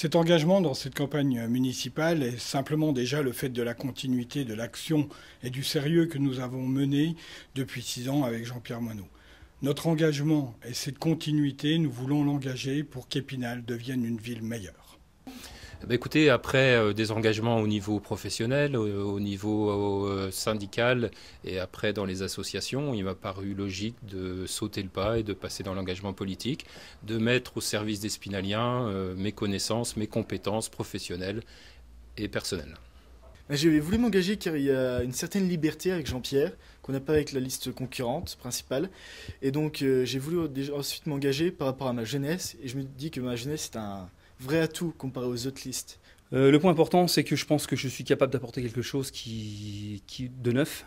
Cet engagement dans cette campagne municipale est simplement déjà le fait de la continuité de l'action et du sérieux que nous avons mené depuis 6 ans avec Jean-Pierre Moineau. Notre engagement et cette continuité, nous voulons l'engager pour qu'Épinal devienne une ville meilleure. Écoutez, après des engagements au niveau professionnel, au niveau syndical et après dans les associations, il m'a paru logique de sauter le pas et de passer dans l'engagement politique, de mettre au service des Spinaliens mes connaissances, mes compétences professionnelles et personnelles. J'ai voulu m'engager car il y a une certaine liberté avec Jean-Pierre qu'on n'a pas avec la liste concurrente principale. Et donc j'ai voulu ensuite m'engager par rapport à ma jeunesse et je me dis que ma jeunesse est un vrai atout comparé aux autres listes. Le point important, c'est que je pense que je suis capable d'apporter quelque chose de neuf.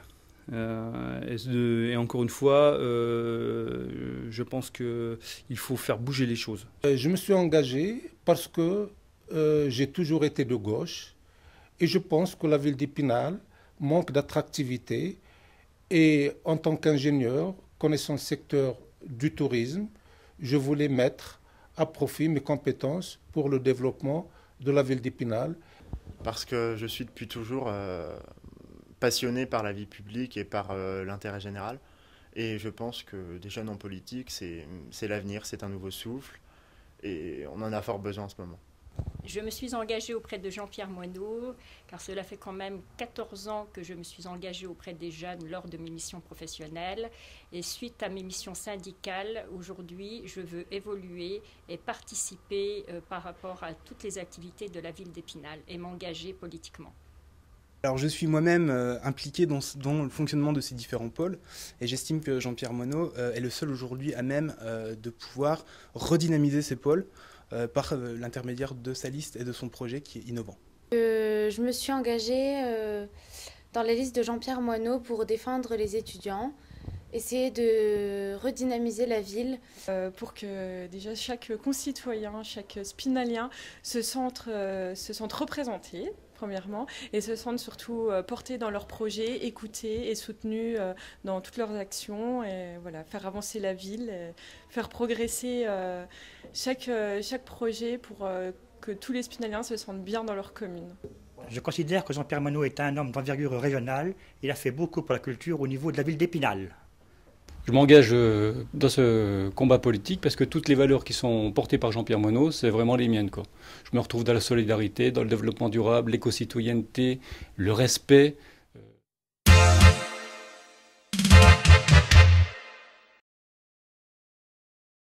Et encore une fois, je pense qu'il faut faire bouger les choses. Je me suis engagé parce que j'ai toujours été de gauche et je pense que la ville d'Épinal manque d'attractivité. Et en tant qu'ingénieur, connaissant le secteur du tourisme, je voulais mettre à profit mes compétences pour le développement de la ville d'Épinal. Parce que je suis depuis toujours passionné par la vie publique et par l'intérêt général. Et je pense que des jeunes en politique, c'est l'avenir, c'est un nouveau souffle. Et on en a fort besoin en ce moment. Je me suis engagée auprès de Jean-Pierre Moineau, car cela fait quand même 14 ans que je me suis engagée auprès des jeunes lors de mes missions professionnelles. Et suite à mes missions syndicales, aujourd'hui, je veux évoluer et participer par rapport à toutes les activités de la ville d'Épinal et m'engager politiquement. Alors je suis moi-même impliqué dans le fonctionnement de ces différents pôles et j'estime que Jean-Pierre Moineau est le seul aujourd'hui à même de pouvoir redynamiser ces pôles par l'intermédiaire de sa liste et de son projet qui est innovant. Je me suis engagée dans la liste de Jean-Pierre Moineau pour défendre les étudiants, essayer de redynamiser la ville. Pour que déjà chaque concitoyen, chaque spinalien se sente représenté, premièrement, et se sentent surtout portés dans leurs projets, écoutés et soutenus dans toutes leurs actions, et voilà, faire avancer la ville, faire progresser chaque projet pour que tous les Spinaliens se sentent bien dans leur commune. Je considère que Jean-Pierre Moineau est un homme d'envergure régionale. Il a fait beaucoup pour la culture au niveau de la ville d'Épinal. Je m'engage dans ce combat politique parce que toutes les valeurs qui sont portées par Jean-Pierre Moineau, c'est vraiment les miennes, quoi. Je me retrouve dans la solidarité, dans le développement durable, l'éco-citoyenneté, le respect.